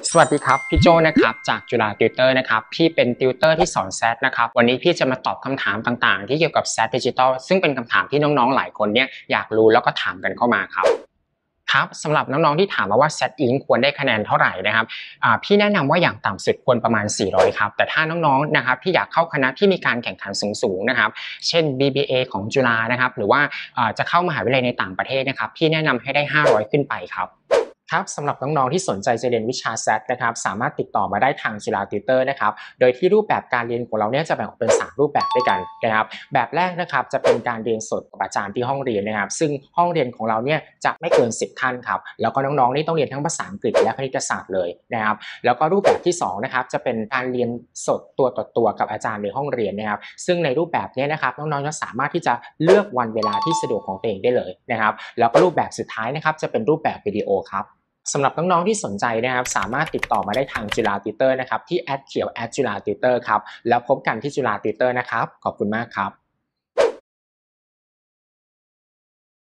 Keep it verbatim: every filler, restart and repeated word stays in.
สวัสดีครับพี่โจนะครับจากจุฬาติวเตอร์นะครับพี่เป็นติวเตอร์ที่สอนแซดนะครับวันนี้พี่จะมาตอบคำถามต่างๆที่เกี่ยวกับแซดดิจิทัลซึ่งเป็นคำถามที่น้องๆหลายคนเนี่ยอยากรู้แล้วก็ถามกันเข้ามาครับครับสำหรับน้องๆที่ถามมาว่า แซด อิง ควรได้คะแนนเท่าไหร่นะครับพี่แนะนำว่าอย่างต่ำสุดควรประมาณสี่ร้อยครับแต่ถ้าน้องๆนะครับที่อยากเข้าคณะที่มีการแข่งขันสูงๆนะครับเช่น บี บี เอ ของจุฬานะครับหรือว่าจะเข้ามหาวิทยาลัยในต่างประเทศนะครับพี่แนะนำให้ได้ห้าร้อยขึ้นไปครับครับสำหรับน้องๆที่สนใจจะเรียนวิชา แซด นะครับสามารถติดต่อมาได้ทางจุฬาติวเตอร์นะครับโดยที่รูปแบบการเรียนของเราเนี่ยจะแบ่งออกเป็นสามรูปแบบด้วยกันนะครับแบบแรกนะครับจะเป็นการเรียนสดกับอาจารย์ที่ห้องเรียนนะครับซึ่งห้องเรียนของเราเนี่ยจะไม่เกินสิบท่านครับแล้วก็น้องๆนี่ต้องเรียนทั้งภาษาอังกฤษและคณิตศาสตร์เลยนะครับแล้วก็รูปแบบที่สองนะครับจะเป็นการเรียนสดตัวต่อตัวกับอาจารย์ในห้องเรียนนะครับซึ่งในรูปแบบนี้นะครับน้องๆจะสามารถที่จะเลือกวันเวลาที่สะดวกของตัวเองได้เลยนะครับแล้วก็รูปแบบสุดท้ายนะครับจะเป็นรูปแบบวิดีโอครับสำหรับน้องๆที่สนใจนะครับสามารถติดต่อมาได้ทางจุฬาติวเตอร์นะครับที่แอดเขียวแอดจุฬาติวเตอร์ครับแล้วพบกันที่จุฬาติวเตอร์นะครับขอบคุณมากครับ